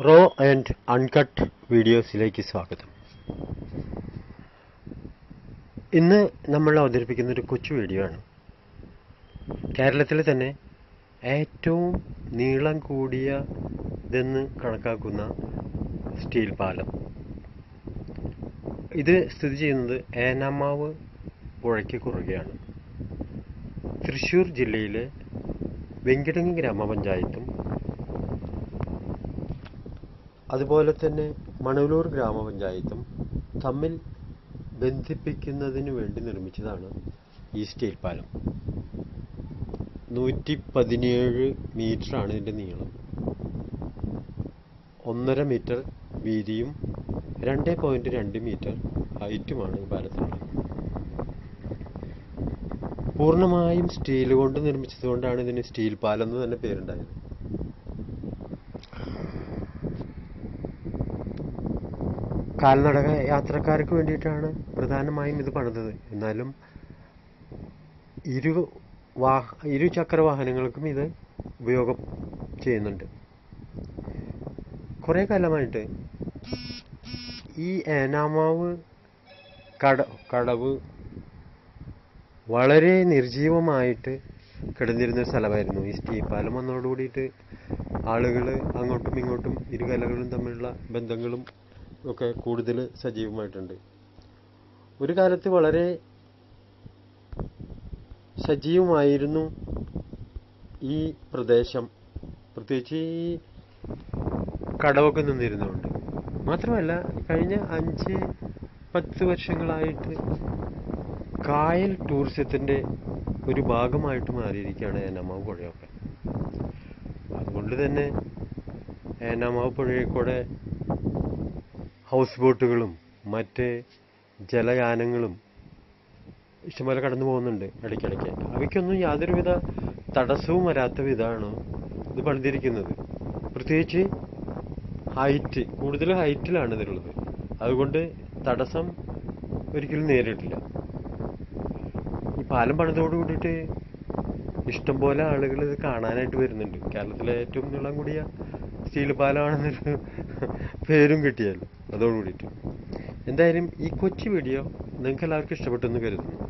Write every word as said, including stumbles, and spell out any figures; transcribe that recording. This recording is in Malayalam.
റോ ആൻഡ് അൺകട്ട് വീഡിയോസിലേക്ക് സ്വാഗതം. ഇന്ന് നമ്മൾ അവതരിപ്പിക്കുന്ന ഒരു കൊച്ചു വീഡിയോ ആണ്. കേരളത്തിലെ തന്നെ ഏറ്റവും നീളം കൂടിയതെന്ന് കണക്കാക്കുന്ന സ്റ്റീൽ പാലം. ഇത് സ്ഥിതി ചെയ്യുന്നത് ഏനാമാവ് പുഴയ്ക്ക് കുറുകെയാണ്. തൃശ്ശൂർ ജില്ലയിലെ വെങ്കിടങ്ങി ഗ്രാമപഞ്ചായത്തും അതുപോലെ തന്നെ മണലൂർ ഗ്രാമപഞ്ചായത്തും തമ്മിൽ ബന്ധിപ്പിക്കുന്നതിന് വേണ്ടി നിർമ്മിച്ചതാണ് ഈ സ്റ്റീൽ പാലം. നൂറ്റി പതിനേഴ് മീറ്ററാണ് ഇതിൻ്റെ നീളം. ഒന്നര മീറ്റർ വീതിയും രണ്ട് പോയിൻറ്റ് രണ്ട് മീറ്റർ ഹൈറ്റുമാണ് ഈ പാലത്തിനുള്ളത്. പൂർണ്ണമായും സ്റ്റീൽ കൊണ്ട് നിർമ്മിച്ചതുകൊണ്ടാണ് ഇതിന് സ്റ്റീൽ പാലം എന്ന് തന്നെ പേരുണ്ടായത്. കാൽനടക യാത്രക്കാർക്ക് വേണ്ടിയിട്ടാണ് പ്രധാനമായും ഇത് പണിതത്. എന്നാലും ഇരു വാഹ ഇരുചക്ര വാഹനങ്ങൾക്കും ഇത് ഉപയോഗം ചെയ്യുന്നുണ്ട്. കുറേ കാലമായിട്ട് ഈ ഏനാമാവ് കട കടവ് വളരെ നിർജീവമായിട്ട് കിടന്നിരുന്ന സ്ഥലമായിരുന്നു. ഈ സ്റ്റീൽ പാലം വന്നതോട് കൂടിയിട്ട് ആളുകൾ അങ്ങോട്ടും ഇങ്ങോട്ടും ഇരുകലകളും തമ്മിലുള്ള ബന്ധങ്ങളും ഒക്കെ കൂടുതൽ സജീവമായിട്ടുണ്ട്. ഒരു കാലത്ത് വളരെ സജീവമായിരുന്നു ഈ പ്രദേശം, പ്രത്യേകിച്ച് ഈ കടവൊക്കെ നിന്നിരുന്നുകൊണ്ട്. മാത്രമല്ല, കഴിഞ്ഞ അഞ്ച് പത്ത് വർഷങ്ങളായിട്ട് കായൽ ടൂറിസത്തിൻ്റെ ഒരു ഭാഗമായിട്ട് മാറിയിരിക്കുകയാണ് ഏനാമാവ് പുഴയൊക്കെ. അതുകൊണ്ട് തന്നെ ഏനാമാവ് പുഴയിൽ കൂടെ ഹൗസ് ബോട്ടുകളും മറ്റ് ജലയാനങ്ങളും ഇഷ്ടംപോലെ കടന്നു പോകുന്നുണ്ട് ഇടയ്ക്കിടയ്ക്ക്. അവയ്ക്കൊന്നും യാതൊരുവിധ തടസ്സവും വരാത്ത വിധമാണ് ഇത് പണിതിരിക്കുന്നത്. പ്രത്യേകിച്ച് ഹൈറ്റ്, കൂടുതൽ ഹൈറ്റിലാണ് ഇതിലുള്ളത്. അതുകൊണ്ട് തടസ്സം ഒരിക്കലും നേരിട്ടില്ല. ഈ പാലം പണിതോട് കൂടിയിട്ട് ഇഷ്ടംപോലെ ആളുകൾ ഇത് കാണാനായിട്ട് വരുന്നുണ്ട്. കേരളത്തിലെ ഏറ്റവും നീളം കൂടിയ സ്റ്റീൽ പാലമാണെന്നൊരു പേരും കിട്ടിയല്ലോ അതോട് കൂടിയിട്ട്. എന്തായാലും ഈ കൊച്ചു വീഡിയോ നിങ്ങൾക്ക് എല്ലാവർക്കും ഇഷ്ടപ്പെട്ടെന്ന് കരുതുന്നു.